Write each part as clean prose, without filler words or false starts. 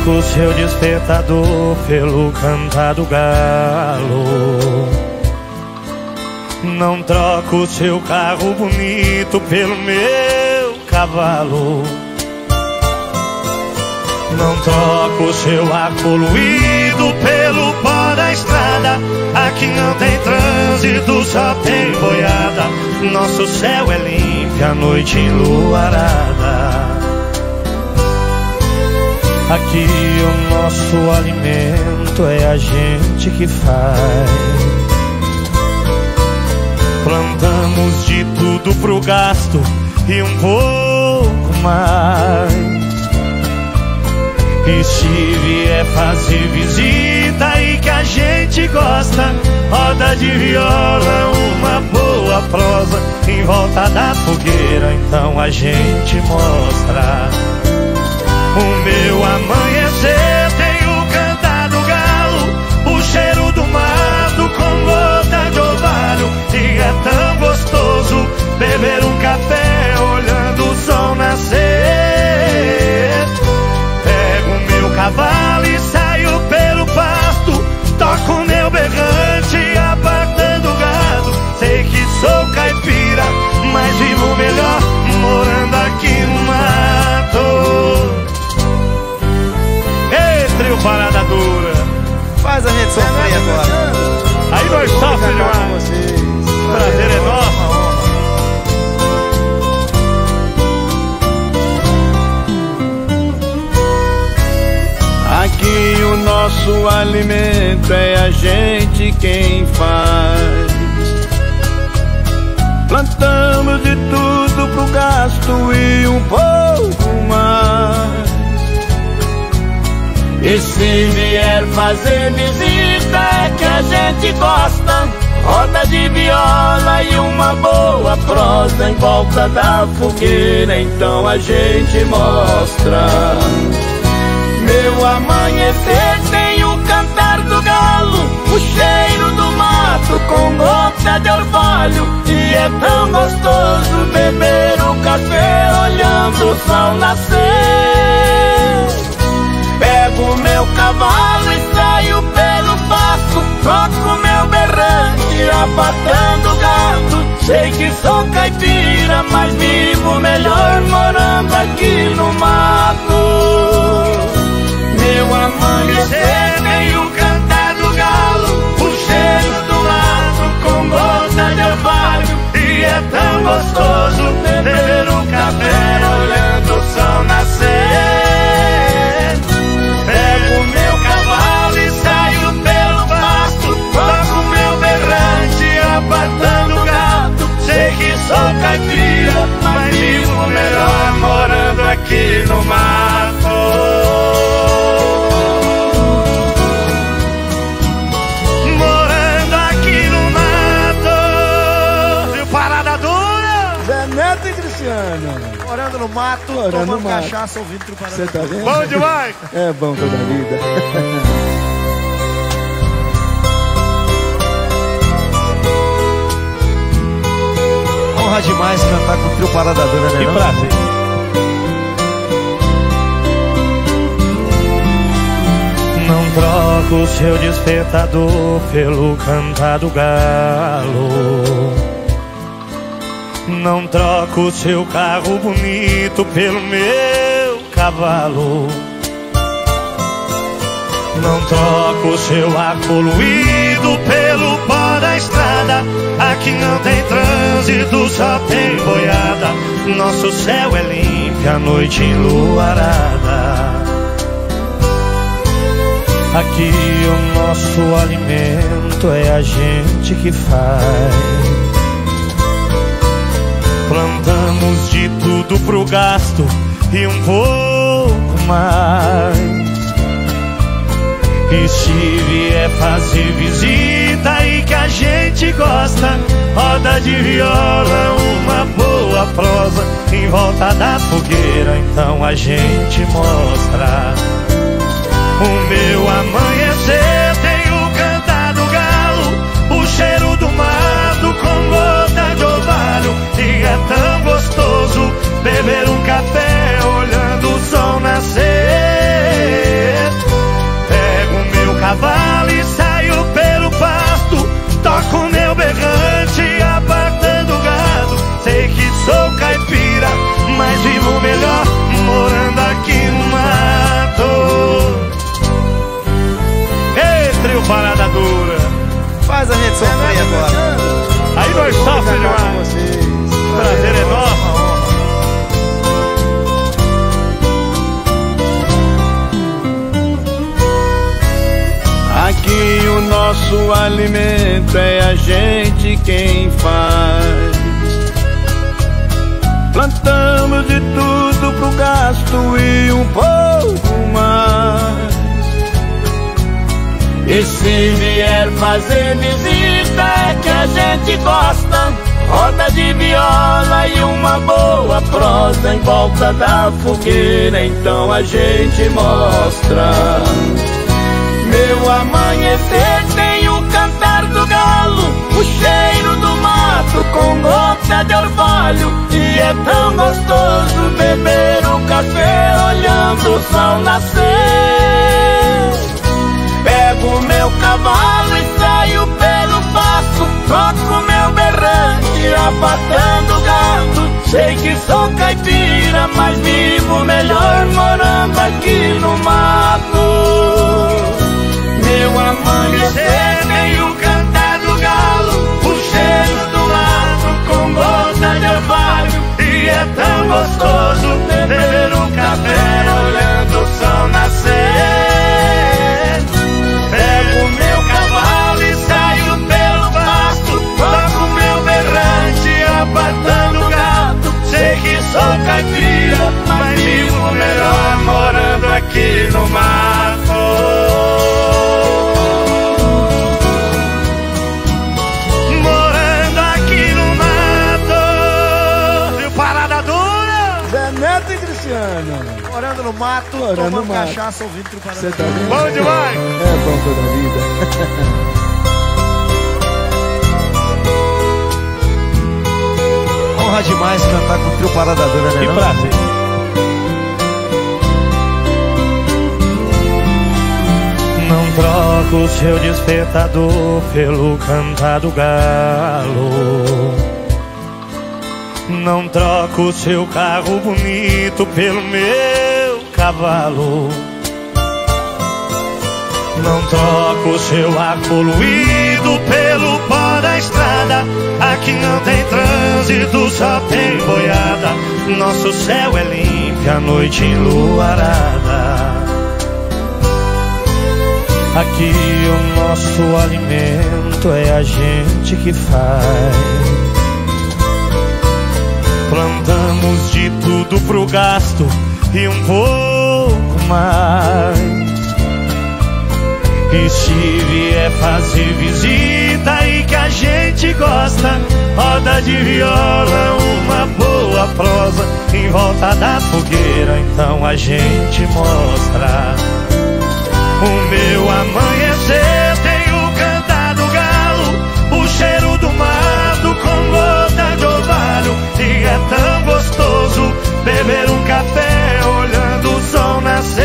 troco seu despertador pelo cantar do galo. Não troco seu carro bonito pelo meu cavalo. Não troco seu ar poluído pelo pó da estrada. Aqui não tem trânsito, só tem boiada. Nosso céu é limpo, a noite enluarada. Aqui o nosso alimento é a gente que faz. Plantamos de tudo pro gasto e um pouco mais. E se vier fazer visita e que a gente gosta, roda de viola, uma boa prosa em volta da fogueira, então a gente mostra. O meu amanhecer tem o cantar do galo, o cheiro do mato com gota de orvalho. E é tão gostoso beber um café olhando o sol nascer. Pego o meu cavalo e saio pelo pasto, toco o meu berrante apartando o gado. Sei que sou caipira, mas vivo melhor morando aqui no mato. Trio Parada Dura. Faz a gente sofrer agora. Aí nós sofremos demais. O prazer é nosso. Aqui o nosso alimento é a gente quem faz. Plantamos de tudo pro gasto e um pouco mais. E se vier fazer visita é que a gente gosta, roda de viola e uma boa prosa em volta da fogueira, então a gente mostra. Meu amanhecer tem o cantar do galo, o cheiro do mato com gota de orvalho. E é tão gostoso beber um café olhando o sol nascer. Pego o meu cavalo e saio pelo pasto, toco meu berrante apartando o gado. Sei que sou caipira, mas vivo melhor morando aqui no mato. Meu amanhecer tem o cantar do galo, o cheiro do mato com gota de orvalho. E é tão gostoso beber um café olhando o sol nascer. Pego o meu cavalo e saio pelo pasto, toco o meu berrante apartando o gado. Sei que sou caipira, mas vivo melhor morando aqui no mato. Morando aqui no mato. Viu, Parada Dura? Zé Neto e Cristiano. Morando no mato, tomando cachaça, ouvindo Trio Parada Dura. Você tá vendo? Bom demais. É bom toda a vida. Honra demais cantar com o Trio Parada Dura, né? Que prazer. Não troco seu despertador pelo cantar do galo. Não troco seu carro bonito pelo meu cavalo. Não troco seu ar poluído pelo pó da estrada. Aqui não tem trânsito, só tem boiada. Nosso céu é limpo, a noite enluarada. Aqui o nosso alimento é a gente que faz. Plantamos de tudo pro gasto e um pouco mais. E se vier fazer visita e que a gente gosta, roda de viola, uma boa prosa em volta da fogueira, então a gente mostra. O meu amanhecer tem o cantar do galo, o cheiro do mato com gota de orvalho. E é tão gostoso beber um café olhando o sol nascer. Faz a gente sofrer agora. Aí nós sofremos demais. Prazer é nosso. Aqui o nosso alimento é a gente quem faz. Plantamos de tudo pro gasto e um pouco mais. E se vier fazer visita é que a gente gosta. Roda de viola e uma boa prosa em volta da fogueira, então a gente mostra. Meu amanhecer tem o cantar do galo, o cheiro do mato com gota de orvalho. E é tão gostoso beber um café olhando o sol nascer. Pego meu cavalo e saio pelo pasto, toco meu berrante abatendo gado. Sei que sou caipira, mas vivo melhor morando aqui no mato. Meu amanhecer tem o cantar do galo, o cheiro do mato com gota de orvalho. E é tão gostoso beber um café olhando o sol nascer. Pego meu cavalo e saio pelo pasto, toco meu berrante apartando gado. Sei que sou caipira, mas vivo melhor morando aqui no mato. Morando no mato, tomando cachaça, ouvindo Trio Parada Dura. Bom demais! É bom toda a vida. Honra demais cantar com o Trio Parada Dura, né? Que prazer! Não troco o seu despertador pelo cantar do galo. Não troco o seu carro bonito pelo meu cavalo. Não troco o seu ar poluído pelo pó da estrada. Aqui não tem trânsito, só tem boiada. Nosso céu é limpo, a noite enluarada. Aqui o nosso alimento é a gente que faz. Plantamos de tudo pro gasto e um pouco mais. E se vier fazer visita e que a gente gosta, roda de viola, uma boa prosa em volta da fogueira, então a gente mostra. O meu amanhecer tem o cantar do galo, o cheiro do mato com gota de orvalho. E é tão gostoso beber um café olhando o sol nascer.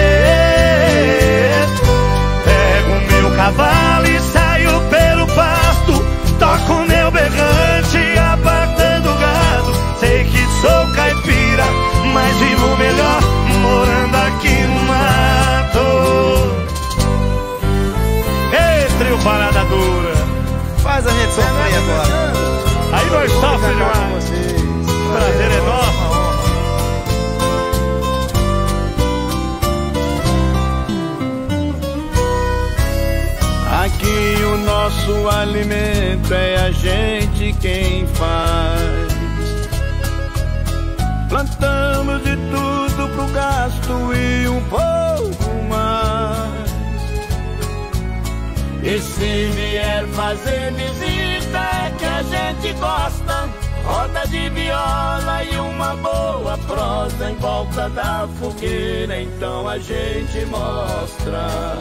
Pego meu cavalo e saio pelo pasto, toco meu berrante apartando gado. Sei que sou caipira, mas vivo melhor morando aqui no mato. Ei, Trio Parada Dura! Faz a gente sofrer agora. Aí nós sofremos demais. Prazer é nosso. Aqui o nosso alimento é a gente quem faz. Plantamos de tudo pro gasto e um pouco mais. E se vier fazer visita é que a gente gosta. Roda de viola e uma boa prosa em volta da fogueira, então a gente mostra.